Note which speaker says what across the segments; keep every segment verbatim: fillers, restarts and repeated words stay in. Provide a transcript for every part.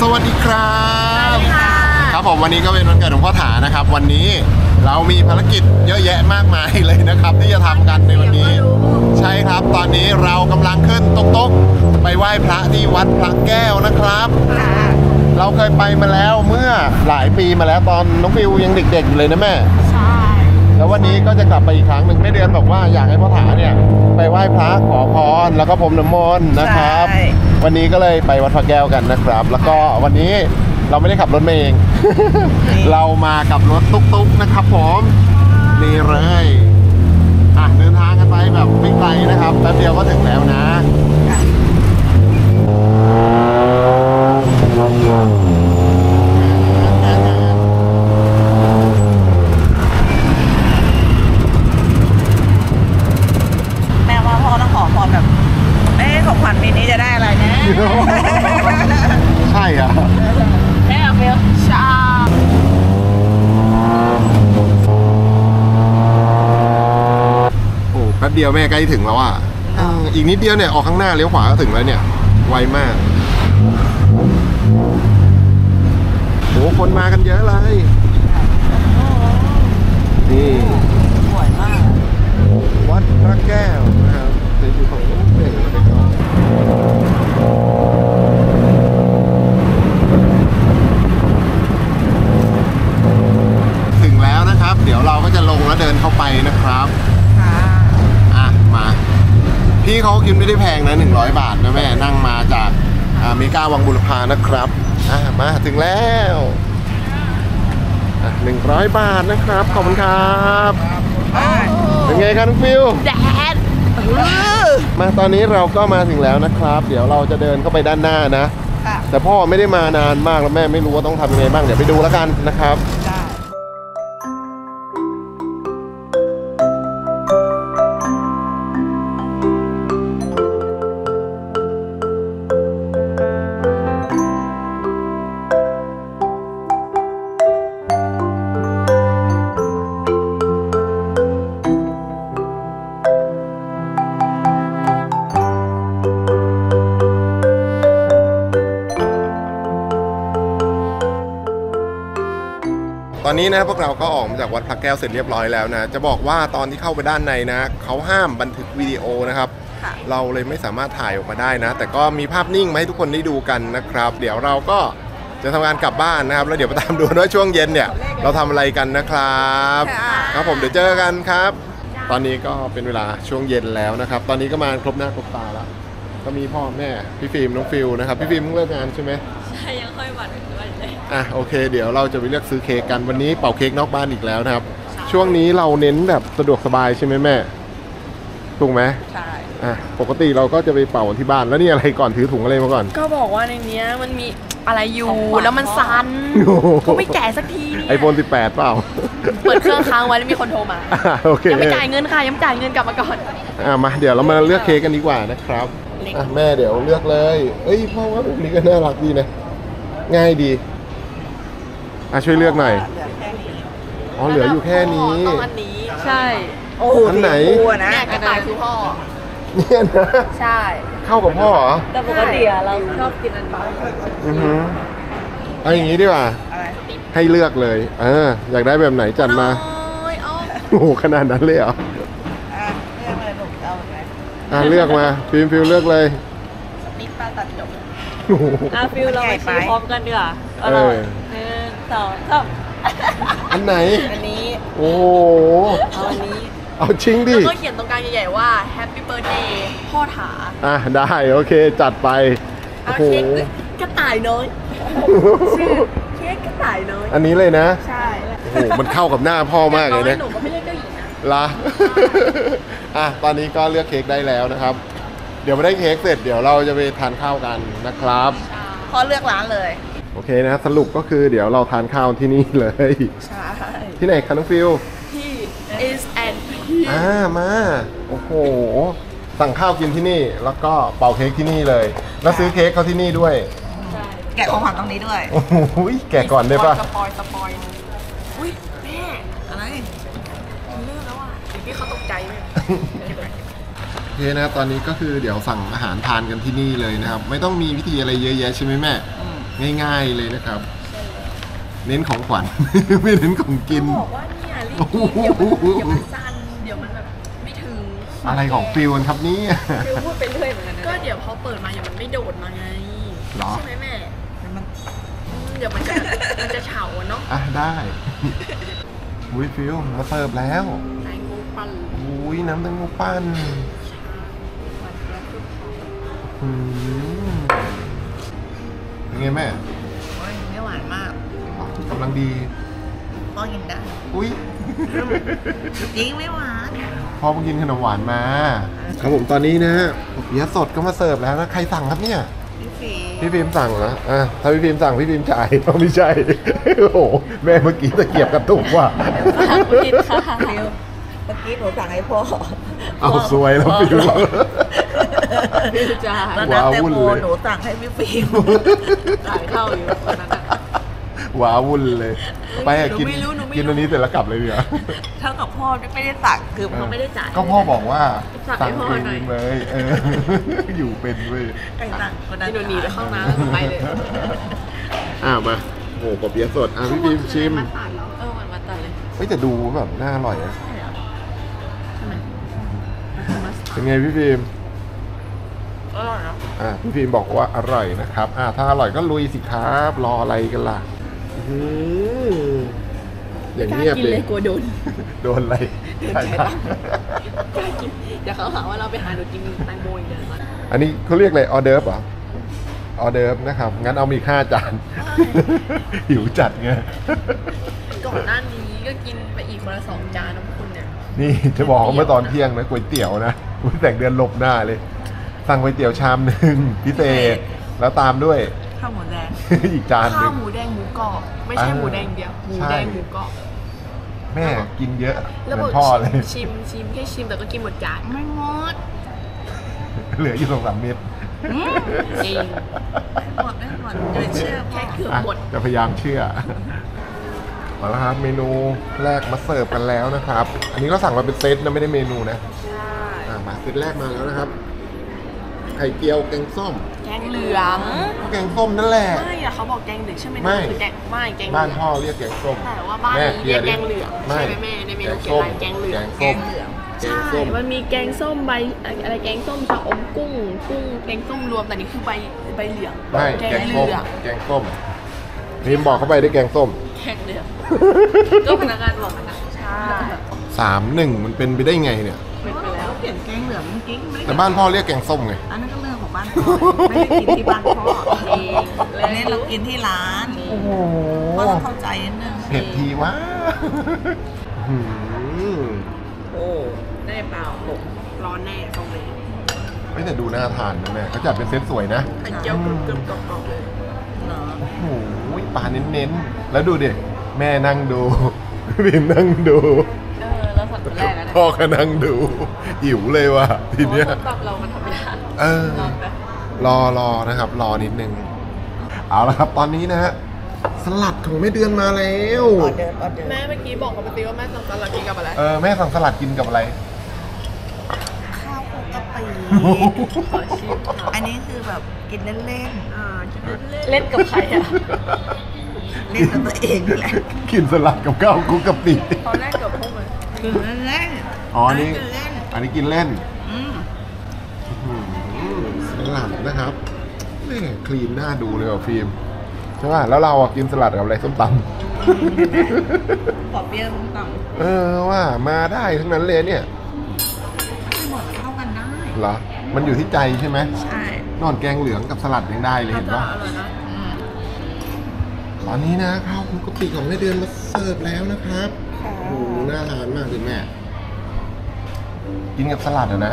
Speaker 1: วัสดีครับครับผมวันนี้ก็เป็นวันเกิดของพ่อถานะครับวันนี้เรามีภารกิจเยอะแยะมากมายเลยนะครับที่จะทำกันในวันนี้ใช่ครับตอนนี้เรากำลังขึ้นตุ๊กๆไปไหว้พระที่วัดพระแก้วนะครับเราเคยไปมาแล้วเมื่อหลายปีมาแล้วตอนน้องฟิวยังเด็กๆอยู่เลยนะแม่ใช่แล้ววันนี้ก็จะกลับไปอีกครั้งหนึ่งแม่เดือนบอกว่าอยากให้พ่อถาเนี่ยไปไหว้พระขอพรแล้วก็พรมน้ำมนต์นะครับวันนี้ก็เลยไปวัดพระแก้วกันนะครับแล้วก็วันนี้เราไม่ได้ขับรถมาเอง เรามากับรถตุ๊กๆนะครับผมนี่เลยอ่ะเดินทางกันไปแบบไม่ไกลนะครับแป๊บเดียวก็ถึงแล้วนะ
Speaker 2: แม่ว่าพ่อต้องขอพรแบบเอ๊ะของขวัญปีนี้จะได้อะไรนะ
Speaker 1: ใช่อ่ะ
Speaker 2: แม่เฟลชา
Speaker 1: โอ้แป๊บเดียวแม่ใกล้ถึงแล้วอ่ะอีกนิดเดียวเนี่ยออกข้างหน้าเลี้ยวขวาก็ถึงแล้วเนี่ยไวมากโอ้คนมากันเยอะเลยนี่
Speaker 2: สวยมาก
Speaker 1: วัดพระแก้วนะครับในอยู่ของเด็กก็ได้ก่อนถึงแล้วนะครับเดี๋ยวเราก็จะลงแล้วเดินเข้าไปนะครับอ่ะมาพี่เขาคิดไม่ได้แพงนะหนึ่งร้อยบาทนะแม่นั่งมาจากอเมริกาวังบุรพานะครับอ่ะมาถึงแล้วอ่ะหนึ่งร้อยบาทนะครับขอบคุณครับเป็นไงครับน้องฟิวแดดมาตอนนี้เราก็มาถึงแล้วนะครับเดี๋ยวเราจะเดินเข้าไปด้านหน้านะแต่พ่อไม่ได้มานานมากแล้วแม่ไม่รู้ว่าต้องทำยังไงบ้างเดี๋ยวไปดูแล้วกันนะครับตอนนี้นะพวกเราก็ออกมาจากวัดพระแก้วเสร็จเรียบร้อยแล้วนะจะบอกว่าตอนที่เข้าไปด้านในนะเขาห้ามบันทึกวิดีโอนะครับเราเลยไม่สามารถถ่ายออกมาได้นะแต่ก็มีภาพนิ่งมาให้ทุกคนได้ดูกันนะครับเดี๋ยวเราก็จะทำงานกลับบ้านนะครับแล้วเดี๋ยวไปตามดูว่าช่วงเย็นเนี่ยเราทำอะไรกันนะครับครับผมเดี๋ยวเจอกันครับตอนนี้ก็เป็นเวลาช่วงเย็นแล้วนะครับตอนนี้ก็มาครบหน้าครบตาแล้วก็มีพ่อแม่พี่ฟิล์มน้องฟิลนะครับพี่ฟิล์มเพิ่งเลิกงานใช่ไหม
Speaker 3: ใช่ยังค่อยหวั่นด้วยเลย
Speaker 1: อ่ะโอเคเดี๋ยวเราจะไปเลือกซื้อเค้กกันวันนี้เป่าเค้กนอกบ้านอีกแล้วนะครับช่วงนี้เราเน้นแบบสะดวกสบายใช่ไหมแม่ถูกไหมใช่อ่ะปกติเราก็จะไปเป่าที่บ้านแล้วนี่อะไรก่อนถือถุงอะไรมาก่อน
Speaker 3: ก็บอกว่าในนี้มันมีอะไรอยู่แล้วมันซันเขาไม่แกะสักที
Speaker 1: ไอโฟนสิบแปดเปล่า
Speaker 3: เปิดเครื่องค้างไว้แล้วมีคนโทรมา
Speaker 1: โอเค
Speaker 3: ยังไม่จ่ายเงินค่ะยังไม่จ่ายเงินกลับมาก่อน
Speaker 1: อ่ะมาเดี๋ยวเรามาเลือกเค้กกันดีกว่านะครับอ่ะแม่เดี๋ยวเลือกเลยเอ้ยพ่อว่าแบบนี้ก็น่ารักดีนะง่ายดีอ่ะช่วยเลือกหน่อยอ๋อเหลืออยู่แค่นี้
Speaker 3: ต้องอันนี้ใช่
Speaker 2: โอ้โห
Speaker 1: อันไหน
Speaker 3: เนี่ยกระต่ายคือพ่อ
Speaker 1: เนี่ยนะ
Speaker 3: ใช่
Speaker 1: เข้ากับพ่อเหรอ
Speaker 3: แต่ปกติเราชอบกินอันนี้
Speaker 1: อือฮึเอาอย่างนี้ดีกว่าให้เลือกเลยเอออยากได้แบบไหนจัดมาโอ้โหขนาดนั้นเลยเหรออ่ะเลือกมาฟิล์มฟิลเลือกเลย
Speaker 2: นิดปลาตัดจบ
Speaker 3: อ่ะฟิลเราไปชี้พร้อมกันดีกว่าเออหนึ่งสองสาม
Speaker 1: อันไหน
Speaker 2: อันนี้
Speaker 1: โอ้
Speaker 3: เอาอันนี้
Speaker 1: เอาจริงดิ
Speaker 3: แล้วก็เขียนตรงกลางใหญ่ๆว่า Happy Birthday พ่อถา
Speaker 1: อ่ะได้โอเคจัดไป
Speaker 3: โอ้โหกระต่ายน้อยชื่อเค้กกระต่ายน้อย
Speaker 1: อันนี้เลยนะ
Speaker 3: ใช่
Speaker 1: โอ้โหมันเข้ากับหน้าพ่อมากเลยนะ
Speaker 3: หนูก็ไม่เรียกเจ้าหญิงนะ
Speaker 1: ละอ่ะตอนนี้ก็เลือกเค้กได้แล้วนะครับเดี๋ยวไม่ได้เค้กเสร็จเดี๋ยวเราจะไปทานข้าวกันนะครับ
Speaker 2: พอเลือกร้านเลย
Speaker 1: โอเคนะสรุปก็คือเดี๋ยวเราทานข้าวที่นี่เลย
Speaker 2: ใช่
Speaker 1: ที่ไหนคะน้องฟิล
Speaker 3: ที่ is and
Speaker 1: อ่ามาโอ้โหสั่งข้าวกินที่นี่แล้วก็เป่าเค้กที่นี่เลยแล้วซื้อเค้กเขาที่นี่ด้วย
Speaker 2: แกะของขวัญตรงนี้ด้วย
Speaker 1: โอ้โหแกะก่อนได้ป่ะ
Speaker 3: สปอยสปอยอุ้ยแม่อะไรเลือกแล้วอ่ะพี่เขาตกใจไหม
Speaker 1: โอเคนะตอนนี้ก็คือเดี๋ยวสั่งอาหารทานกันที่นี่เลยนะครับไม่ต้องมีพิธีอะไรเยอะแยะใช่ไหมแม่ง่ายๆเลยนะครับ เน้นของขวัญ ไม่เน้นของกิน
Speaker 3: บอกว่าเนี่ยรีบกินเดี๋ยวมันเดี๋ยวมันสั้นเดี๋ยวมันแบบไม่ถึง
Speaker 1: อะไรของฟิวครับนี่
Speaker 3: ฟิวพูดไปเรื่อยเหมือนกันก็เดี๋ยวพอเปิดมาเดี๋ยวมันไม่โดดมาไง
Speaker 1: หรอ
Speaker 3: ใช่ไหมแม่
Speaker 2: มัน
Speaker 3: อืมเดี๋ยวมันจะมันจะเฉาอะเนาะ
Speaker 1: อ่ะได้ อุ้ยฟิวมาเสิร์ฟแล้ว
Speaker 3: ใส่งูปั่น
Speaker 1: อุ้ยน้ำแตงโมปั้น
Speaker 3: ปั่นแล้วคือพอ
Speaker 1: อืมเป็นไงแม่
Speaker 2: โอ้ยไม่หวานมาก
Speaker 1: กำลังดี
Speaker 2: พ่อกินได้
Speaker 1: อุ้ย
Speaker 2: จริงไม่หวาน
Speaker 1: พ่อเพิ่งกินขนมหวานมา ครับผมตอนนี้นะเบียร์สดก็มาเสิร์ฟแล้วนะ ใครสั่งครับเนี่ย
Speaker 2: พี่ฟี
Speaker 1: พี่พิมพ์สั่งเหรออ่ะถ้าพี่พิมพ์สั่งพี่พิมพ์จ่าย ต้องไม่ใช่ โอ้โห แม่เมื่อกี้ตะเกียบกระตุกว่ะ
Speaker 3: กินค่ะ
Speaker 2: ฟิวเมื่อกี้หนูสั่งให้พ่อ
Speaker 1: เอาซวยแล้วฟิว
Speaker 3: ฟิวจ่าย
Speaker 2: แล้ว
Speaker 1: ว้า
Speaker 2: น้ำแตง
Speaker 1: วุ่น
Speaker 2: โม
Speaker 1: เลย
Speaker 2: หนูสั่งให้พี่ฟิว
Speaker 3: จ่ายเท่าอยู่ตอนนั้นอะ
Speaker 1: ว้าวุ่นเลย ไปอะกิน
Speaker 3: หนูไม่รู้หนูไม่รู้
Speaker 1: กินอันนี้เสร็จแล้วกลับเลยเดี๋ยว
Speaker 2: เท่ากับพ่อไม่ได้สั่งคือ
Speaker 3: เขาไม่ได้จ่าย
Speaker 1: ก็พ่อบอกว่า
Speaker 3: สั่งให้พ่อ
Speaker 1: เอ
Speaker 3: หน่อย
Speaker 1: งเลยเออ อยู่เป็นเว้ย
Speaker 2: ใครสั่งคนนั้น
Speaker 3: ที่หนูหนีไปเข้าน้ำแล้วไปเลย
Speaker 1: อ่ะมาโอ้โหปอเปี๊ยะสดอ่ะพี่พิมพ์ชิม
Speaker 3: มาตัดแล้วเออมันมาตัดเลย
Speaker 1: เฮ้ยแต่ดูแบบน่าอร่อยนะ
Speaker 3: ใช่เหรอใช่ไหมมาตัด
Speaker 1: เป็นไงพี่พิมพ์
Speaker 3: อร่อยนะ
Speaker 1: อ่ะพี่พิมพ์บอกว่าอร่อยนะครับอ่ะถ้าอร่อยก็ลุยสิครับรออะไรกันล่ะอืมอย่างเงียบ
Speaker 3: กิน
Speaker 1: เล
Speaker 3: เลย ยกลัวโดน
Speaker 1: โดนอะไร
Speaker 3: โดน
Speaker 1: ใช่
Speaker 3: ใจ
Speaker 1: ครั
Speaker 3: ตั้
Speaker 1: บ
Speaker 3: งกล้ากินเดี๋ยวเขาหาว่าเราไปหาหนูกินแตงโมอีกเดี๋ยวนะ
Speaker 1: อันนี้เขาเรียกอะไรออเดิร์ฟเหรอออเดิร์ฟนะครับงั้นเอามีอีกห้าจาน หิวจัดไง
Speaker 3: ก่อนหน้านี้ก็กินไปอีกคนละสองจานนะพวกคุณเนี่ย
Speaker 1: นี่จะบอกว่าเมื่อตอนเที่ยงนะก๋วยเตี๋ยวนะก๋วยแต่งเดือนหลบหน้าเลย สั่งก๋วยเตี๋ยวชามหนึ่งพิเศษ แล้วตามด้วย
Speaker 2: ข้าวหมูแดง
Speaker 1: อีกจานห
Speaker 3: ข้า
Speaker 1: นึ่
Speaker 3: ว
Speaker 1: ง
Speaker 3: หมูแดงหมูกรอบไม่ใช่
Speaker 1: อ่า
Speaker 3: หมูแดงเดียวหมู
Speaker 1: ใช่
Speaker 3: แดงหมูกรอบ
Speaker 1: แม่กินเยอะเห
Speaker 3: แล้ว
Speaker 1: มื
Speaker 3: บ
Speaker 1: อ
Speaker 3: อน ก
Speaker 1: พ่อเลย
Speaker 3: ชิมชิมแค่ชิมแต่ก็กินหมดจาน
Speaker 2: ไม่งด
Speaker 1: เหลืออยู่สองสามเม็ด
Speaker 3: จริง
Speaker 2: หมดไม่หมดอย่าไปเชื่อพ่อ
Speaker 3: แค่เกือบ
Speaker 1: อ่ะ
Speaker 3: หมด
Speaker 1: จะพยายามเชื่อมาแล้วครับเมนูแรกมาเสิร์ฟกันแล้วนะครับ อันนี้ก็สั่งมาเป็นเซตนะไม่ได้เมนูนะ
Speaker 3: ใช่
Speaker 1: อ่ะมาเซตแรกมาแล้วนะครับไข่เจียวแกงส้ม
Speaker 3: แกงเหลือง
Speaker 1: ก็แกงส้มนั่นแหละ
Speaker 3: ไม่อะเขาบอกแกงเหลืองใช่ไหม
Speaker 1: ไม่
Speaker 3: คือแกงไม่แกงเหลื
Speaker 1: บ้าน
Speaker 3: อง
Speaker 1: พ่อเรียกแกงส้ม
Speaker 3: แต่ว่าบ้าน
Speaker 1: แม่
Speaker 3: นี้
Speaker 1: เคลี
Speaker 3: เรี
Speaker 1: ย
Speaker 3: ย
Speaker 1: ร์
Speaker 3: ก
Speaker 1: ดิ
Speaker 3: แกงเหลืองใช่ไหมแม่ในเมนูเขียนอะไรแกงเหลือง
Speaker 1: แกงส้มแกง
Speaker 3: ใช่
Speaker 1: ส้ม
Speaker 3: มันมีแกงส้มใบอะไรแกงส้มชะอมกุ้งกุ้งแกงส้มรวมแต่นี่คือใบใบเหลือง
Speaker 1: ไม่
Speaker 3: แก
Speaker 1: แก
Speaker 3: ง
Speaker 1: ง
Speaker 3: เห
Speaker 1: ส้ม
Speaker 3: ลือง
Speaker 1: แกงส้มพิมพ์บอกเข้าไปได้แกงส้ม
Speaker 3: แกงเหลืองก็พนักงานบอกนะใช่
Speaker 1: สามหนึ่งมันเป็นไปได้ไงเนี่ย
Speaker 3: เป็นไปแล้ว
Speaker 2: เปลี่ยนแกงเหลืองจริงๆไม่
Speaker 1: แต่บ้านพ่อเรียกแกงส้มไง
Speaker 2: อันนั้นก็เรื่องของบ้านพ่อไม่ได้กินที่บ้านพ่อ
Speaker 3: เอง
Speaker 2: อันนี้เรากินที่ร้าน
Speaker 1: โอ้โห
Speaker 2: พ่อต้องเข้าใจนิดนึง
Speaker 1: เผ็ดทีวะหืม
Speaker 3: โอ้ได้เปล่าผมร้อนแน่ตรงนี้
Speaker 1: ไม่แต่ดูน่าทานนะแม่เขาจัดเป็นเซตสวยนะ
Speaker 3: ไข่เจียวกรึบๆกรอบๆเลย
Speaker 2: เหรอ
Speaker 1: โอ้โหปลาเน้นๆ แล้วดูดิ แม่นั่งดู พิมนั่งดู
Speaker 3: เออแล้วสัตว์ตัวแรกอะนะ
Speaker 1: พ่อก็นั่งดูหิวเลยว่ะทีเนี้ย
Speaker 3: เพราะว่าตับเรามันทำไม่ได้
Speaker 1: เออ
Speaker 3: ลองไป
Speaker 1: รอรอนะครับ รอนิดนึง เอาละครับตอนนี้นะฮะสลัดของแม่เดือนมาแล้ว
Speaker 2: ออเดิร์ฟออเดิร์ฟ
Speaker 3: แม่เมื่อกี้บอกกับปฏิว่าแม่สั่งสลัดกินกับอะไร
Speaker 1: เออแม่สั่งสลัดกินกับอะไร
Speaker 2: ข้าวคลุกกะปิ
Speaker 3: ขอชิมค่ะ
Speaker 2: อันนี้คือแบบกินเล่น
Speaker 3: อ่ากินเล่นกับใครอ่ะ
Speaker 2: ๆ เล่นกับตัวเองนี่แหละ
Speaker 1: กินสลัดกับข้าวคลุกกะปิ
Speaker 3: ตอนแรกเกือบพุ่งเลย
Speaker 2: คือเล่น
Speaker 1: อ๋ออันนี้
Speaker 2: คือเล่น
Speaker 1: อันนี้กินเล่น
Speaker 2: อืม
Speaker 1: อืมสลัดนะครับแม่คลีนหน้าดูเลยว่ะฟิล์มใช่ป่ะแล้วเราอะกินสลัดกับอะไรส้มต
Speaker 2: ปอบเปรี้ยวต่ำ
Speaker 1: ำ เออว่ามาได้ทั้งนั้นเลยเนี่ย
Speaker 2: ไม่หมดเข้ากันได้
Speaker 1: เหรอ มันอยู่ที่ใจใช่ไหม
Speaker 2: ใช่
Speaker 1: นอนแกงเหลืองกับสลัดยังได้เลยเห็น
Speaker 3: น่า
Speaker 1: ป่ะ
Speaker 3: จะอร่อยนะ
Speaker 2: อืม
Speaker 1: ตอนนี้นะข้าวคลุกกะปิของแม่เดือนมาเสิร์ฟแล้วนะครับ
Speaker 2: ค่ะ
Speaker 1: โอ้โหน่าทานมากเลยแม่ กินกับสลัดอะนะ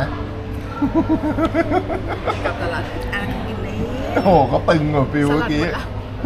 Speaker 3: กับสลัด
Speaker 2: อันนี้กินเล่น
Speaker 1: โอ้โหเขาตึงกว่าฟิวเมื่อกี้
Speaker 3: สลัดหมดละ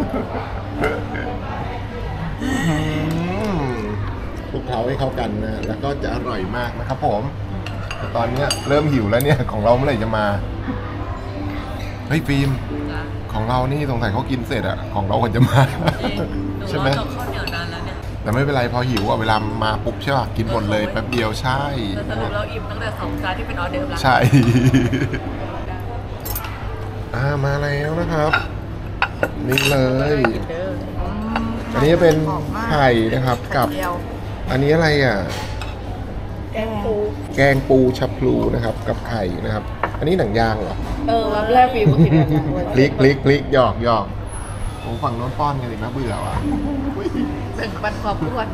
Speaker 1: อืมคลุกเคล้าให้เข้ากันนะ แล้วก็จะอร่อยมากนะครับผมแต่ตอนเนี้ยเริ่มหิวแล้วเนี่ย ของเราเมื่อไหร่จะมา เฮ้ยฟิล์ม
Speaker 3: จ้ะ
Speaker 1: ของเรานี่สงสัยเขากินเสร็จอะของเราควรจะมา
Speaker 3: จริงหนู
Speaker 1: ใช่ไหม
Speaker 3: รอกับข้าวเหนียวนานแล้วเนี่ย
Speaker 1: แต่ไม่เป็นไรพอหิวอะเวลามาปุ๊บใช่ป่ะกินหมดเลยแป๊บเดียวใช่
Speaker 3: แต่สรุปเราอิ่มตั้งแต่สองจานที่เป็นออเดิร์ฟแล้ว
Speaker 1: ใช่ อ่ามาแล้วนะครับนี่เลย
Speaker 3: เด้อ
Speaker 1: อันนี้เป็นไข่นะครับกับ
Speaker 3: เดียว
Speaker 1: อันนี้อะไรอ่ะ
Speaker 3: แกงปู
Speaker 1: แกงปูชับพลูนะครับกับไข่นะครับ อันนี้หนังยางเหรอ
Speaker 3: เออวันแรกฟิล์มก็คิดแบบนั้น
Speaker 1: พลิกพลิกพลิกหยอกหยอกผมฝั่งโน้นป้อนกันอีกนะเบื่อว่ะ
Speaker 3: แบ่งปันความอ้วน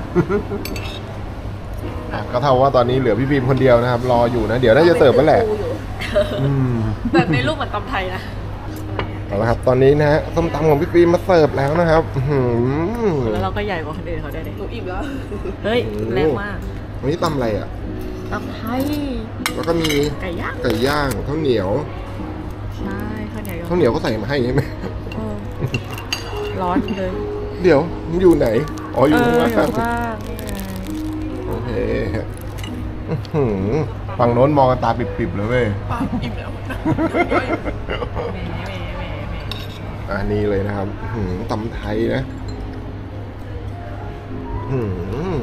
Speaker 1: อ่ะก็เท่าว่าตอนนี้เหลือพี่บีมคนเดียวนะครับ รออยู่นะ เดี๋ยวน่าจะเสิร์ฟแล้วแหละอืม
Speaker 3: แบบในรูปเหมือนตำไทยนะ
Speaker 1: เอาละครับตอนนี้นะฮะส้มตำของพี่บีมมาเสิร์ฟแล้วนะครับอื้อหือ
Speaker 3: แล้วเราก็ใหญ่กว่าคนอื่นเขาได้เลยหนูอิ่มแล้ว เฮ้ยแรงมาก
Speaker 1: อันนี้ตำอะไรอ่ะ
Speaker 3: ตำไทย
Speaker 1: แล้วก็มี
Speaker 3: ไก่ย่าง
Speaker 1: ไก่ย่างข้าวเหนียว
Speaker 3: ใช่ข้าวเหนียว
Speaker 1: ข้าวเหนียวก็ใส่มาให้ใช่ไหม
Speaker 3: เออร้อนเลย
Speaker 1: เดี๋ยวมันอยู่ไหนอ๋ออยู่ข้างล่าง
Speaker 3: เอออยู่ข้างล่างนี่ไง
Speaker 1: โอเคอื้อหือฝั่งโน้นมองกันตาปิบๆเลยเว้ย
Speaker 3: ปากอิ่มแล้วแหมแหมแหมแหม
Speaker 1: อันนี้เลยนะครับอื้อหือตำไทยนะอื้อหือ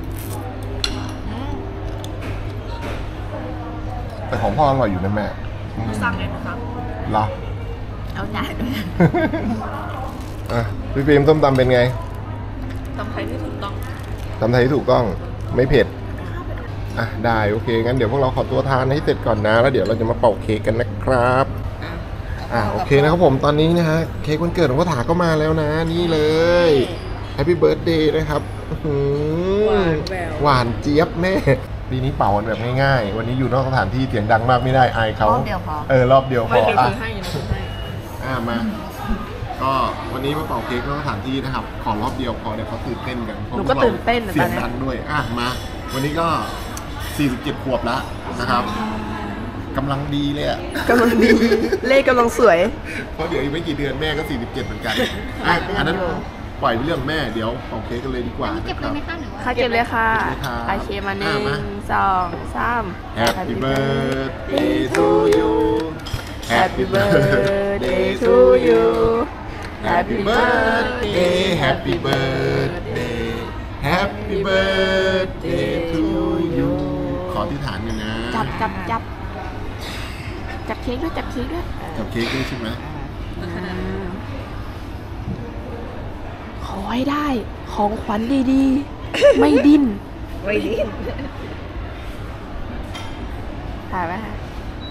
Speaker 1: แต่ของพ่ออร่อยอยู่นะแม่
Speaker 3: สั่งเลยนะครับ
Speaker 1: เหรอ
Speaker 3: เอาจ่ายด้วย
Speaker 1: อ่ะพี่ฟิล์มส้มตำเป็นไง
Speaker 3: ตำไทยที่ถูกต้อง
Speaker 1: ตำไทยที่ถูกต้องไม่เผ็ดอ่ะได้โอเคงั้นเดี๋ยวพวกเราขอตัวทานให้เสร็จก่อนนะแล้วเดี๋ยวเราจะมาเป่าเค้กกันนะครับอ่ะโอเคนะครับผมตอนนี้นะฮะเค้กวันเกิดของพ่อถาก็มาแล้วนะนี่เลยแฮปปี้เบิร์ดเดย์นะครับอื้อหือหวานเจี๊ยบแม่ปีนี้เป่ากันแบบง่ายๆวันนี้อยู่นอกสถานที่เสียงดังมากไม่ได้อายเขา
Speaker 2: รอบเดียวพอ
Speaker 1: เออรอบเดียวพ
Speaker 3: ไม่
Speaker 1: อ
Speaker 3: เคย
Speaker 1: อ่ะ
Speaker 3: ซื้อให้นะซื้อให้
Speaker 1: อ่ะมา ก็วันนี้มาเป่าเค้กนอกสถานที่นะครับ ขอรอบเดียวพอเดี๋ยวเขาตื่นเต้นกัน
Speaker 3: หนูก็ตื่นเต้นนะ
Speaker 1: เสี
Speaker 3: ตอย น
Speaker 1: ง
Speaker 3: นี้
Speaker 1: ดังด้วยอ่ะมา วันนี้ก็สี่สิบเจ็ดขวบแล้วนะครับกำลังดีเลยอ่ะ
Speaker 3: กำลังดี เลขกำลังสวย
Speaker 1: เพราะเดี๋ยวอีกไม่กี่เดือนแม่ก็สี่สิบเจ็ดเหมือนกันอ่ะอันนั้นปล่อยไปเรื่องแม่เดี๋ยวเป่าเค้กกันเลยดีกว่า
Speaker 2: เก็บ
Speaker 1: นะค
Speaker 2: เล
Speaker 1: รั
Speaker 2: ย
Speaker 1: บ
Speaker 2: ไหมคะหรือว่า
Speaker 3: ค่าเก็บเลยค่ะ
Speaker 1: เก็บเลยค่ะ
Speaker 3: โอเคมาหนึ่
Speaker 1: อ่ะ
Speaker 3: ง
Speaker 1: มา
Speaker 3: สองสาม
Speaker 1: Happy birthday to you
Speaker 3: Happy birthday to you
Speaker 1: Happy birthday Happy birthday Happy birthday to you ขอที่ฐานหนึ่งนะ
Speaker 3: จับจับจับจับเค้กด้วยจับเค้กด้วย
Speaker 1: จับเค้กด้วยใช่ไหม
Speaker 3: ขอให้ได้ของขวัญดีๆ ไม่ดิ้น
Speaker 2: ไม่ดี
Speaker 3: ถ่ายไหมคะ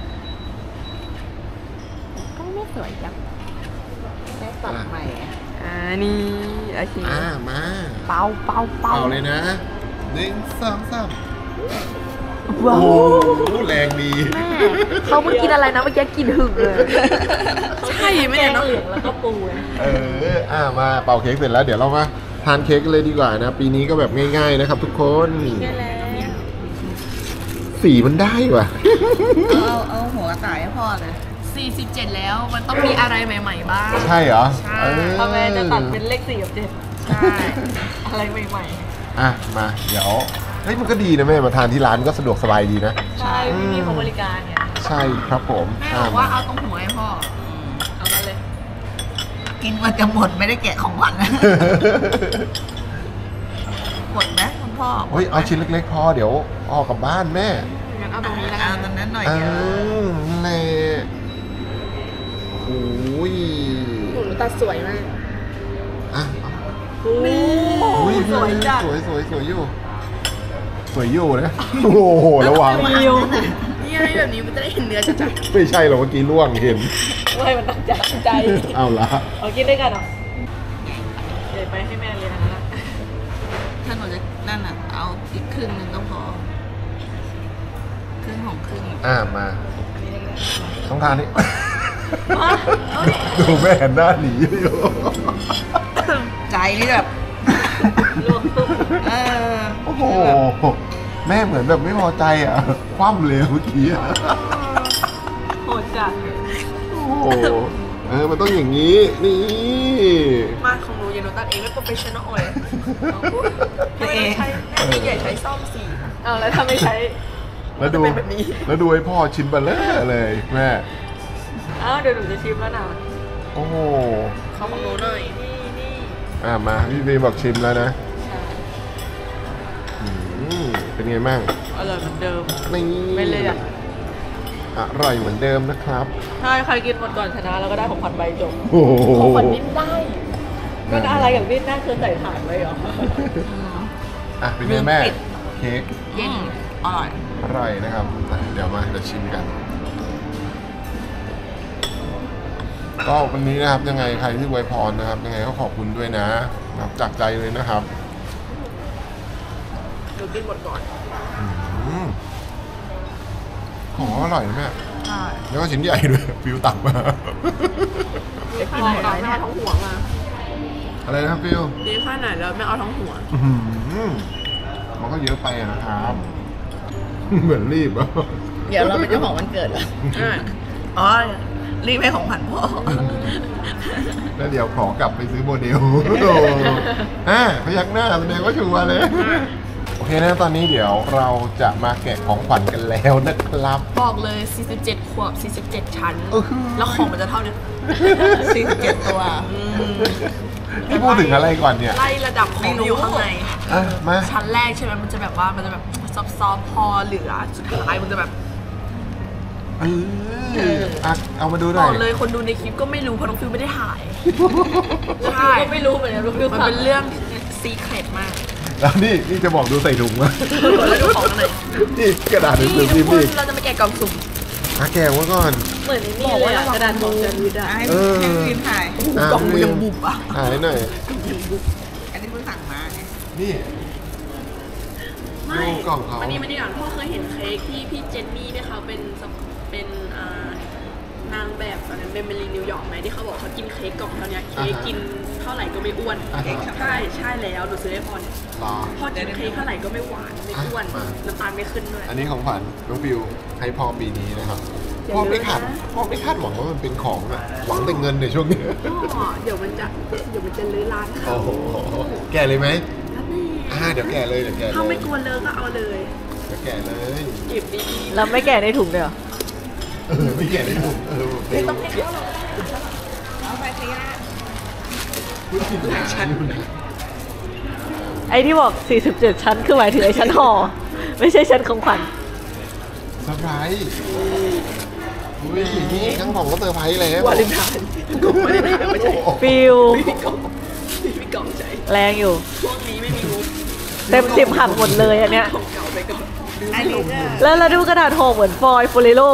Speaker 3: ก็ไม่สวยจัง
Speaker 2: แม่ตัดใหม่อะ
Speaker 3: อ่านี่โอเค
Speaker 1: อ่ามา
Speaker 3: เป่าเป่าเป่า
Speaker 1: เป่าเลยนะหนึ่งสองสาม
Speaker 3: ว้า
Speaker 1: โอ้
Speaker 3: ว
Speaker 1: โหแรงดี
Speaker 3: แม่เขาเมื่อกินอะไรนะเมื่อกี้กินหึงเลยใช่ไหมเนี่ยเนาะแล้วก็ปู
Speaker 1: เอออ่ามาเป่าเค้กเสร็จแล้วเดี๋ยวเรามาทานเค้กกันเลยดีกว่านะ ปีนี้ก็แบบง่ายๆนะครับทุกคน
Speaker 3: ได้แล้ว
Speaker 1: สีมันได้ว่ะ
Speaker 2: เอาเอาเอาหัวกระต่ายให้พ่อเลย
Speaker 3: สี่สิบเจ็ดแล้วมันต้องมีอะไรใหม่ๆบ้าง
Speaker 1: ใช่เหรอ
Speaker 3: ใช่
Speaker 1: เออ
Speaker 3: พ่อแม่จะตัดเป็นเลขสี่กับเจ็ดใช่ อะไรใหม่
Speaker 1: อ่ะมาเดี๋ยวเฮ้ยมันก็ดีนะแม่มาทานที่ร้านก็สะดวกสบายดีนะ
Speaker 3: ๆ ใช่ไม่มีของบริการเนี่ย
Speaker 1: ใช่ครับผม
Speaker 3: แม่บอกว่าเอาตรงหัวให้พ่อเอาไปเลย
Speaker 2: กินมันจะหมดไม่ได้แกะของขวัญนะหมดไหมคุณพ่อ
Speaker 1: เฮ้ยเอาชิ้นเล็กๆพอเดี๋ยวออกกลับบ้านแม่
Speaker 3: งั้นเอาตรงนี้แล้ว
Speaker 2: เอา
Speaker 3: กัน
Speaker 2: ตอนนั้นหน่อย
Speaker 1: เอ
Speaker 2: เดียว
Speaker 1: อนั่นแหละโอ้ย
Speaker 3: หนูตัดสวยมาก
Speaker 1: อ่ะ
Speaker 3: นี่
Speaker 1: อุ้ย
Speaker 3: สวยจัด
Speaker 1: สวยสวยสวยอยู่ สวยอยู่นะ โอ้โหระวัง
Speaker 3: นี่ไงแบบนี้มันจะได้เห็นเนื้อจัด
Speaker 1: ไม่ใช่หรอกเมื่อกี้ล่วงเห็น
Speaker 3: ๆไม่มันตั้งใจตั้งใจ
Speaker 1: เอาละ
Speaker 3: เอากินด้วยกันเหรอเดี๋ยวไปให้แม่เลยนะนะ
Speaker 2: ถ้าหนูจะนั่นอ่ะ เอาอีกครึ่งหนึงก็พอ ครึ่งของครึ่ง
Speaker 1: อ่ามา
Speaker 3: อันนี้เลยก็ได้
Speaker 1: ต้องทานนี่
Speaker 3: มาเอาดิ
Speaker 1: ดูแม่หันหน้าหนีอยู่
Speaker 2: ใจนี่แบบ
Speaker 3: ลวกตุ๊บ
Speaker 2: เออ
Speaker 1: โอ้โห แม่เหมือนแบบไม่พอใจอ่ะ คว่ำเลยเมื่อกี้อ่ะ
Speaker 3: โหดจัด
Speaker 1: โอ้โห เออ มันต้องอย่างนี้ นี่
Speaker 3: มาของหนูอย่าหนูตัดเองไม่โปรเฟชชั่นอลเลยตัวเองใช้แม่ใหญ่ใช้ซ่อมสีเอาแล้วถ้าไม่ใช้
Speaker 1: แล้วดู
Speaker 3: มันจะเป็นแบบนี้
Speaker 1: แล้วดูไอ้พ่อชิ้นเบลเลอร์เลยแม่
Speaker 3: อ้าวเดี๋ยวหนูจะชิมแล้วนะ
Speaker 1: โอ้โห
Speaker 3: เขาของหนูหน่อยนี่นี่
Speaker 1: อ่ามาพี่บีบอกชิมแล้วนะ
Speaker 3: ใช่
Speaker 1: อืมเป็นไงบ้าง
Speaker 3: อร่อยเหมือนเดิม
Speaker 1: นี่
Speaker 3: ไม่เลี่ยน
Speaker 1: อร่อยเหมือนเดิมนะครับ
Speaker 3: ใช่ใครกินหมดก่อนชนะแล้วก็ได้ของขวัญใบจบ
Speaker 1: โอ้โห
Speaker 3: ของขวัญดิ้นได้มันอะไรกับดิ้นได้คือใส่ถ่านไว้เหรอ
Speaker 1: อ่ะเป็นไงแม่เค้ก
Speaker 2: อืมอร่อย
Speaker 1: อร่อยนะครับอ่ะเดี๋ยวมาเดี๋ยวชิมกัน ก็วันนี้นะครับยังไงใครที่อวยพรนะครับยังไงก็ขอบคุณด้วยนะนะครับจากใจเลยนะครับ
Speaker 3: หนูกินหมดก่อน
Speaker 1: อืมของอร่อยนะแม่
Speaker 2: ใช่
Speaker 1: แล้วก็ชิ้นใหญ่ด้วยฟิวตักมา
Speaker 3: ดีขนาดไหนไม่เอาท้องหัวมา
Speaker 1: อะไรนะครับฟิว
Speaker 3: ดีขนาดไหนแล้วไม่เอาท้องหัว
Speaker 1: อื้อหือมันก็เยอะไปอะนะครับ เหมือนรีบอะ
Speaker 2: เดี๋ยวเราเป็นเจ้าของวันเกิดเหรอ
Speaker 3: อ่ะ
Speaker 2: อ๋อ รีบให้ของขวัญพ่อ
Speaker 1: แล้วเดี๋ยวขอกลับไปซื้อโมเดล อ่ะพยักหน้าแสดงว่าชัวร์เลย โอเคนะตอนนี้เดี๋ยวเราจะมาแกะของขวัญกันแล้วนะครับ
Speaker 3: บอกเลย สี่สิบเจ็ด ขวบ สี่สิบเจ็ด ชั้น
Speaker 1: อื้อหือ
Speaker 3: แล้วของมันจะเท่านี้
Speaker 2: สี่สิบเจ็ดตัว
Speaker 1: พี่พูดถึงอะไรก่อนเนี่ย
Speaker 3: ไล่ระดับของอยู่ข้างใน
Speaker 1: อ่ะมา
Speaker 3: ชั้นแรกใช่ไหมมันจะแบบว่ามันจะแบบซอฟๆพอเหลือสุดท้ายมันจะแบบ
Speaker 1: เอออ่ะเอามาดูห
Speaker 3: บ
Speaker 1: น่
Speaker 3: อ
Speaker 1: อก ย
Speaker 3: เลยคนดูในคลิปก็ไม่รู้เพราะน้องฟิวไม่ได้ถ่าย
Speaker 2: ใช่ก็ไม่รู้เหมือนกันรู้
Speaker 3: มันเป็นเรื่องซีเครตมาก
Speaker 1: แล้วนี่นี่จะบอกดูใส่ถุงมา
Speaker 3: แล้วดูของข้างใน
Speaker 1: นี่กระดาษหนังสื
Speaker 3: นี่
Speaker 1: อ
Speaker 3: ทุ
Speaker 1: พิ
Speaker 3: ก
Speaker 1: มพ์
Speaker 3: ค
Speaker 1: อี
Speaker 3: น
Speaker 1: ก
Speaker 3: เราจะมาแกะกล่องสุ่ม
Speaker 1: อ่ะแกะไว้ก่อน
Speaker 3: เหมือนนี่เลยอะกระดาษของแซนด์วิชอะ
Speaker 2: ให้
Speaker 1: เออ
Speaker 2: ให้พิมพ์ถ่าย
Speaker 1: อ่ะ
Speaker 3: กล่องมันยังบุบอะ
Speaker 1: ถ่ายหน่อย
Speaker 2: อันนี้เพิ่งสั่งมาไง
Speaker 1: นี่
Speaker 3: ไม่
Speaker 1: ดูกล่องเขา
Speaker 3: วันนี้มันนี่ก่อนพ่อเคยเห็นเค้กที่พี่เจนนี่ที่เขาเป็นสปเป็นอ่านางแบบตอนนั้นเบเมลีนิวยอร์กไหมที่เขาบอกเขากินเค้กกล่องเท่านี้เค้กกินเท่าไหร่ก็ไม่อ้วน
Speaker 1: อ่าฮะ
Speaker 3: ใช่ใช่แล้วหนูซื้อให้พ่อเนี่ย
Speaker 1: เหรอ
Speaker 3: พ่อกินเค้กเท่าไหร่ก็ไม่หวานไม่อ้วน
Speaker 1: อ่ะมา
Speaker 3: น้ำตาลไม่ขึ้นด้วย
Speaker 1: อันนี้ของขวัญน้องฟิวให้พ่อปีนี้นะครับ
Speaker 3: อย่า
Speaker 1: พ่อไม่คาด
Speaker 3: ลืมนะ
Speaker 1: พ่อไม่คาดหวังว่ามันเป็นของอะหวังแต่เงินในช่วงนี้
Speaker 3: พ่อเดี๋ยวมันจะเดี๋ยวมันจะลื้อร้านเขา
Speaker 1: โอ้โหแกะเลยไหม
Speaker 3: แล้วนี่
Speaker 1: อ่าเดี๋ยวแกะเลยเดี๋ยวแกะเลย
Speaker 3: ถ้าไม่กลัวเลอะก็เอาเลย
Speaker 1: เดี๋ยวแกะเลย
Speaker 3: เก็บดี
Speaker 2: เราไม่แก่ในถุงเลยเหรอ
Speaker 1: เออไม่แกะได้ถูกเออ
Speaker 3: ๆไม่ต้องให้เขาหรอก
Speaker 2: เอาไปทีละ
Speaker 1: พูดผิดนะอยู่นะ
Speaker 4: ไอ้ที่บอก สี่สิบเจ็ด ชั้น คือหมายถึงไอ้ชั้นห่อ ไม่ใช่ชั้นของขวัญ
Speaker 1: เซอร์ไพรส์อุ้ยนี่ทั้งของก็เซอร์ไพรส์แล้ว
Speaker 3: วาเลนไทน์กล่องไม่ได้ไม่ใช่
Speaker 4: ฟิล
Speaker 3: ไม่มีกล่องไม่มีกล่องใจ
Speaker 4: แรงอยู่
Speaker 3: ช่วงนี้ไม่มีงบ
Speaker 4: เต็มสิบหักหมดเลยอันเนี้ย
Speaker 3: ของเก่าไปก่อน
Speaker 2: อันนี้ก็
Speaker 4: แล้วเราดูกระดาษห่อเหมือนฟอยล์ฟูริโล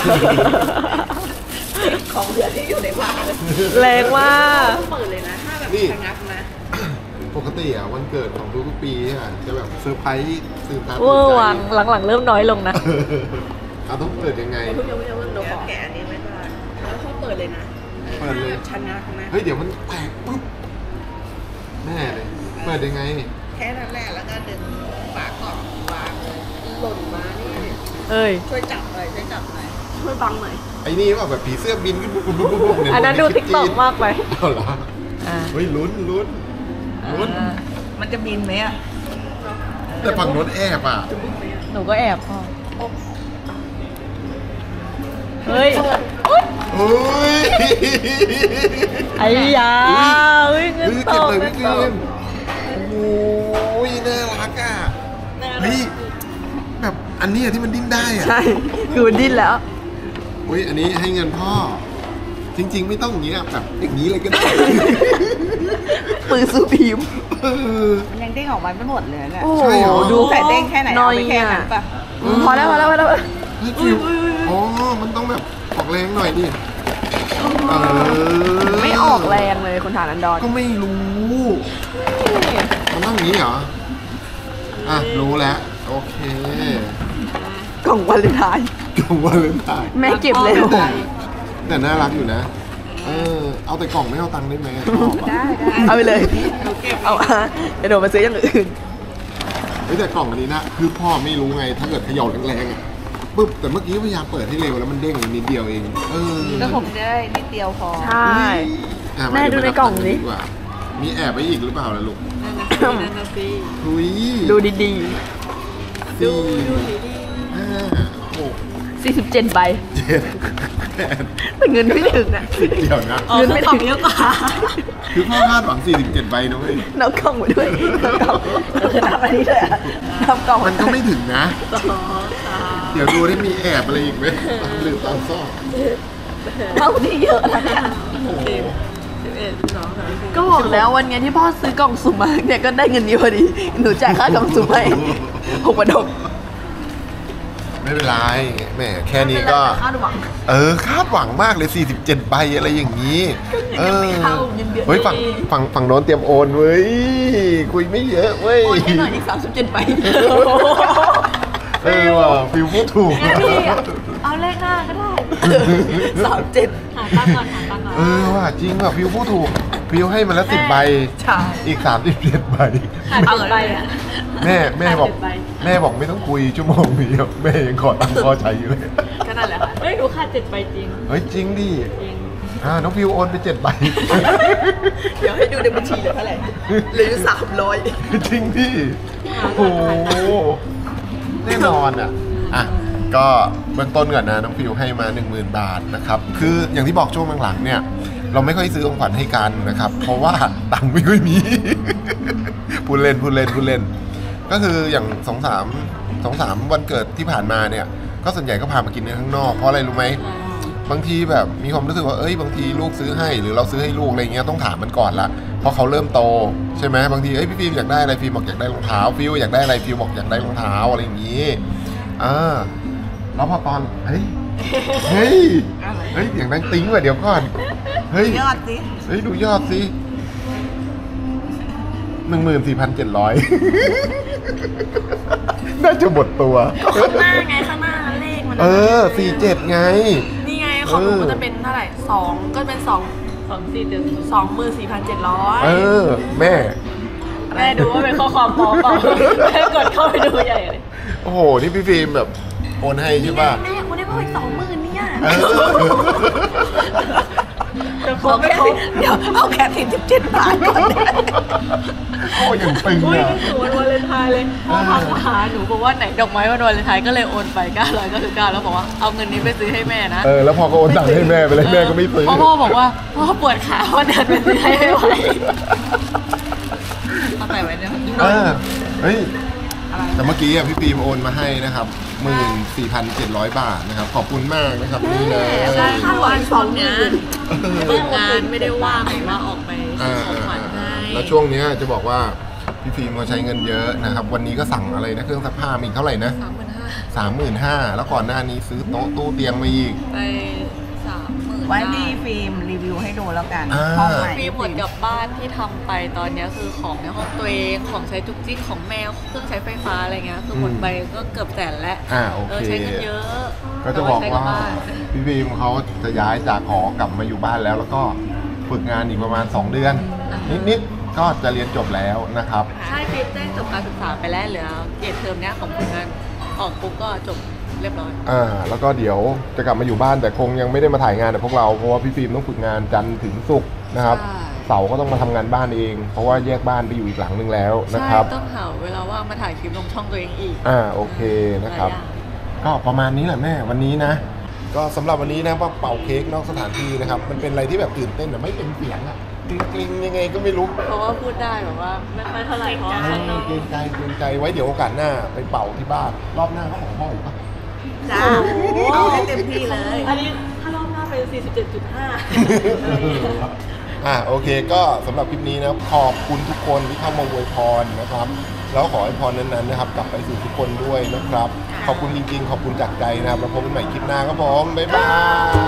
Speaker 2: ของเหลือที่อยู่ในบ้านเลย
Speaker 4: แรงมาก
Speaker 3: เปิดเลยนะถ้าแบบชะงักนะ
Speaker 1: ปกติอ่ะวันเกิดของทุกๆปีอ่ะจะแบบเซอร์ไพรส์ตื่นตา
Speaker 4: เวอร์วังหลังๆ เริ่มน้อยลงนะ
Speaker 1: เออเอาต้องเปิดยังไง
Speaker 3: เพิ่งยังไม่ยังไม่
Speaker 2: เดี๋
Speaker 3: เรา
Speaker 2: ยว
Speaker 3: ขอ
Speaker 2: แกะอันนี้ไว้ก่อน
Speaker 3: แล้วเขาเปิดเลยนะ
Speaker 1: เปิดเลย
Speaker 3: ชะงักนะ
Speaker 1: เฮ้ยเดี๋ยวมันแตกปุ๊บแน่เลยเปิดยังไง
Speaker 2: แค่นั้นแหละแล้วก็ดึงฝากล่องวางเลย
Speaker 3: หล่นมานี่
Speaker 4: เอ้ย
Speaker 2: ช่วยจับหน่อยช่วยจับหน่อย
Speaker 3: ช่วยบังหน่อย
Speaker 1: ไอ้นี่ว่าแบบผีเสื้อบินขึ้นปุ๊บปุ๊บปุ๊บปุ๊บเย
Speaker 4: อันนั้นดูติ๊กต็อกมากไป
Speaker 1: เอาเหรอ
Speaker 4: อ่า
Speaker 1: เฮ้ยลุ้นลุ้นลุ้น
Speaker 4: อ่า
Speaker 2: มันจะบินไหมอ่ะ
Speaker 1: แต่ฝั่งโน้นแอบอ่ะ
Speaker 4: หนูก็แอบพ่อเฮ้ย
Speaker 1: เฮ้ย
Speaker 4: ไอ้ยาเฮ้ยเงิน
Speaker 1: เฮ้ย
Speaker 4: ต
Speaker 1: เก็บ
Speaker 4: ก
Speaker 1: เลย
Speaker 4: เงิ
Speaker 1: พี่
Speaker 4: น
Speaker 1: เก
Speaker 4: ตก
Speaker 1: มโอ้ยน่ารักอ่ะเฮ้ยแบบอันนี้อะที่มันดิ้นได้อ่ะ
Speaker 4: ใช่ คือมันดิ้นแล้ว
Speaker 1: อุ้ยอันนี้ให้เงินพ่อ จริง ๆ ไม่ต้องอย่างเงี้ยแบบอย่างนี้เลยก็ได้
Speaker 4: ปืนซูพิมพ์
Speaker 1: เออ
Speaker 2: มันยังเด้งออกมาไม่หมดเลยเนี่ย
Speaker 4: โอ้โห
Speaker 1: ใช่เหรอ
Speaker 4: ดู
Speaker 2: ใส่เด้งแค่ไหนเอาไปแค่นั้นปะ
Speaker 4: พอแล้วพอแล้วพอแล้ว
Speaker 1: เฮ้ยฟิวอ๋อมันต้องแบบออกแรงหน่อยดิเออ
Speaker 4: ไม่ออกแรงเลยคุณฐานันดร
Speaker 1: ก็ไม่รู้มันต้องอย่างนี้เหรออ่ะรู้แล้วโอเค
Speaker 4: กล่องวาเลนไทน์
Speaker 1: กล่องวาเลนไทน์
Speaker 4: แม่เก็บเร็ว
Speaker 1: แต่น่ารักอยู่นะ เออ เอาแต่กล่องไม่เอาตังค์ได้ไหมชอบอะ
Speaker 2: ได้ได้
Speaker 4: เอาไปเลย เอาอ่ะเดี๋ยวหนูมาซื้ออย่างอื่น
Speaker 1: เฮ้ยแต่กล่องอันนี้นะ คือพ่อไม่รู้ไง ถ้าเกิดเขย่าแรงๆอ่ะปึ๊บ แต่เมื่อกี้พยายามเปิดให้เร็วแล้วมันเด้งนิดเดียวเอง เออ
Speaker 2: ก็ผมจะได้นิดเดียวพอ
Speaker 4: ใช่
Speaker 1: อ่ะา
Speaker 4: แม่ดูในกล่องดิ
Speaker 1: ดีกว่ามีแอบไว้อีกหรือเปล่าล่ะลูก
Speaker 3: นั่นนะสินั่นนะสิ
Speaker 1: หุย
Speaker 4: ดูดี
Speaker 1: สี่
Speaker 3: ดูดูดี
Speaker 1: ห้าหก
Speaker 4: ๆ สี่สิบเจ็ด ใบ
Speaker 1: เจ็ดแปด
Speaker 4: แต่เงินไม่ถึงอ่ะ
Speaker 1: สิบเดียวนะ
Speaker 4: เงินไม่ถึง
Speaker 3: เยอะกว่า
Speaker 1: คือพ่อคาดหวังสี่สิบเจ็ดใบนะเว้ย
Speaker 4: นับกล่องมาด้วยนับกล่องเราจะนับอันนี้เลยอะนับกล่อง
Speaker 1: มันก็ไม่ถึงนะ
Speaker 3: สองสาม
Speaker 1: เดี๋ยวดูที่มีแอบอะไรอีกไหมตามลืมตามซ่อน
Speaker 2: เท่านี้เยอะแล้วเนี่ย
Speaker 4: สิบเอ็ดสองสามสี่
Speaker 2: ก็บอกแล้ววันนี้ที่พ่อซื้อกล่องสุ่มมาเนี่ยก็ได้เงินเยอะพอดีหนูจ่ายค่ากล่องสุ่มให้หกพันหก
Speaker 1: ไม่เป็นไรแหมแค่นี้ก็
Speaker 2: คาดหวัง
Speaker 1: เออคาดหวังมากเลยสี่สิบเจ็ดใบอะไรอย่างนี้เออ
Speaker 2: ไม่เข้าเงินเดือน
Speaker 1: เฮ้ยฝั่งฝั่งฝั่งโน้นเตรียมโอนเว้ยคุยไม่เยอะเว้ย
Speaker 2: โอนให้หน่อยอีกสามสิบเจ็ดใบ
Speaker 1: เออว่ะฟิวพูดถูก
Speaker 2: เอาเลขหน้าก็ได้สามเจ็ด
Speaker 4: หาตั้งก่อนหาตั้งก่อน
Speaker 1: เออว่ะจริงว่ะฟิวพูดถูกฟิวให้มาแล้วสิบใบ
Speaker 2: ใช่
Speaker 1: อีกสามสิบเจ็ดใบ
Speaker 4: ขาดเจ็ดใบอ่ะ
Speaker 1: แม่แม่บอก
Speaker 4: ขาดเจ็ดใบ
Speaker 1: แม่บอกไม่ต้องคุยชั่วโมงเดียวแม่ยังขอตังค์พ่อใช้อยู่เลย
Speaker 2: ก็นั่นแหละค่ะ
Speaker 4: เฮ้ยหนูขาดเจ็ดใบจริง
Speaker 1: เฮ้ยจริงดิ
Speaker 4: จริง
Speaker 1: อ่าน้องฟิวโอนไปเจ็ดใบ
Speaker 2: เดี๋ยวให้ดูในบัญชีเหลือเท่าไหร่เหลือสามร้อย
Speaker 1: จริงดิโอ้โหแน่นอนอ่ะอ่ะก็เบื้องต้นก่อนนะน้องฟิวให้มาหนึ่งหมื่นบาทนะครับคืออย่างที่บอกช่วงหลังๆเนี่ยเราไม่ค่อยซื้อของขวัญให้กันนะครับเพราะว่าตังค์ไม่ค่อยมี พูดเล่นพูดเล่นพูดเล่นก็คืออย่างสองสามสองสามวันเกิดที่ผ่านมาเนี่ยก็ส่วนใหญ่ก็พามากินในข้างนอกเพราะอะไรรู้ไหมบางทีแบบมีความรู้สึกว่าเอ้ยบางทีลูกซื้อให้หรือเราซื้อให้ลูกอะไรเงี้ยต้องถามมันก่อนละเพราะเขาเริ่มโตใช่ไหมบางทีเอ้ยพี่ฟิล์มอยากได้อะไรฟิล์มบอกอยากได้รองเท้าฟิลอยากได้อะไรฟิลบอกอยากได้รองเท้าอะไรอย่างงี้อ่าแล้วพอตอนเฮ้ยเฮ้ยเฮ้ยอย่างนั้นติ้งว่ะเดี๋ยวก่อนเฮ้ย
Speaker 2: ยอดสิ
Speaker 1: เฮ้ยดูยอดสิหนึ่งหมื่นสี่พันเจ็ดร้อยน่าจะหมดตัว
Speaker 3: ข้างหน้าไงข้างหน้าเลขมัน
Speaker 1: เออสี่เจ็ดไง
Speaker 3: นี่ไงของหนูมันจะเป็นเท่าไหร่สองก็เป็นสอง
Speaker 4: สองสี่เจ็ด
Speaker 3: สองหมื่นสี่พันเจ็ดร้อย
Speaker 1: เออ แม่
Speaker 4: แม่ดูว่าเป็นข้อความปลอมเปล่าแม่กดเข้าไปดูใหญ่เลย
Speaker 1: โอ้โห นี่พี่ฟิล์มแบบโอนให้ใช่ป่ะ
Speaker 3: แม่คนนี้เพิ่มอีกสองหมื่นเนี่ย
Speaker 1: เออ
Speaker 2: เอาแค่เดี๋ยวเอาแค่สี่สิบเจ็ดบาทก่อนได้
Speaker 1: โอ้ยังตึง
Speaker 4: อุ้ย
Speaker 1: อ่ะ
Speaker 4: นึกถึงวันวาเลนไทน์เลยพ่อทักมาหาหนูบอกว่าไหนดอกไม้วันวาเลนไทน์ก็เลยโอนไปเก้าร้อยเก้าสิบเก้าแล้วบอกว่าเอาเงินนี้ไปซื้อให้แม่นะ
Speaker 1: เออ แล้วพอก็โอนตังค์ให้แม่ไปเลยแม่ก็ไม่ซื้อ
Speaker 4: เพราะพ่อบอกว่าพ่อปวดขาว่าเดินไปซื้อให้ไม่ไหว
Speaker 2: เอาใส่ไว้เนี่ย
Speaker 1: เออเฮ้ย แต่เมื่อกี้อ่ะพี่ฟิล์มโอนมาให้นะครับหมื่นสี่พันเจ็ดร้อยบาทนะครับ ขอบคุณมากนะครับนี่เลย
Speaker 2: ใช่ค่าวันสองหมื่น
Speaker 4: เปิดงานไม่ได้ว่างเลยว่าออกไปซื้
Speaker 1: อ่า
Speaker 4: อของขวัญให้
Speaker 1: แล้วช่วงเนี้ยจะบอกว่าพี่ฟิล์มเขาใช้เงินเยอะนะครับ วันนี้ก็สั่งอะไรนะเครื่องซักผ้ามีอีกเท่าไหร่นะ
Speaker 4: สามหมื่นห้า
Speaker 1: สามหมื่นห้าแล้วก่อนหน้านี้ซื้อโต๊ะตู้เตียงมาอีก
Speaker 4: ไปสามหมื่น
Speaker 2: ไว้ดีฟิล์มรีวิวให้ดูแล้วกัน
Speaker 1: อ่า
Speaker 2: ห้องใหม่
Speaker 4: มีหมดกับบ้านที่ทำไปตอนเนี้ยคือของในห้องตัวเองของใช้จุกจิกของแมวเครื่องใช้ไฟฟ้าอะไรเงี้ยคือหมดไปก็เกือบแสนแล้ว
Speaker 1: อ่าโอ
Speaker 4: เออ
Speaker 1: เค
Speaker 4: ใช้เงินเยอะ
Speaker 1: ก็จะบอก
Speaker 4: แต่
Speaker 1: ว่า
Speaker 4: ใช้บบ้น
Speaker 1: พี่ฟิล์มเขาจะย้ายจากหอกลับมาอยู่บ้านแล้ว แล้วก็ฝึกงานอีกประมาณสองเดือน นิดๆก็จะเรียนจบแล้วนะครับ
Speaker 4: ใช่ฟิล์มแจ้งจบการศึกษาไปแล้วเหลือเกรดเทอมเนี้ยของผลงานออกปุ๊บก็จบเรียบร้อย
Speaker 1: อ่าแล้วก็เดี๋ยวจะกลับมาอยู่บ้านแต่คงยังไม่ได้มาถ่ายงานกับพวกเราเพราะว่าพี่ฟิล์มต้องฝึกงานจันทร์ถึงศุกร์นะครับ
Speaker 4: ใช่
Speaker 1: เสาร์ก็ต้องมาทำงานบ้านเอง เพราะว่าแยกบ้านไปอยู่อีกหลังนึงแล้วนะ
Speaker 4: ใช่
Speaker 1: ครับ
Speaker 4: ต้องหาเวลาว่างมาถ่ายคลิปลงช่องตัวเองอีก
Speaker 1: อ่าโอเคนะครับ
Speaker 4: หลายอย่าง
Speaker 1: ก็ประมาณนี้แหละแม่วันนี้นะ ก็สำหรับวันนี้นะว่าเป่าเค้กนอกสถานที่นะครับ มันเป็นอะไรที่แบบตื่นเต้นแต่ไม่เป็นเสียงอะกริ๊งๆยังไงก็ไม่รู้
Speaker 4: เพราะว่าพูดได้แบบว่าไม่ค่อยเท่าไหร่เพราะว่าข้างนอก
Speaker 1: เกรงใจเกรงใจไว้เดี๋ยวโอกาสหน้าไปเป่าที่บ้านรอบหน้าก็ของพ่ออีกปะ
Speaker 2: จ้าเอาให้เต็มที่เลย
Speaker 4: อันนี้ถ้ารอบหน้าเป็น สี่สิบเจ็ดจุดห้า
Speaker 1: อ่ะโอเคก็สำหรับคลิปนี้นะขอบคุณทุกคนที่เข้ามาอวยพรนะครับ แล้วขอให้พรนั้นๆนะครับ กลับไปสู่ทุกคนด้วยนะครับ ขอบคุณจริงๆ ขอบคุณจากใจนะครับแล้วพบกันใหม่คลิปหน้าครับผมบ๊ายบาย